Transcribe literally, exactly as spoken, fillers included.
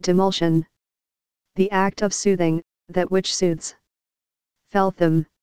Demulsion. The act of soothing, that which soothes. Feltham.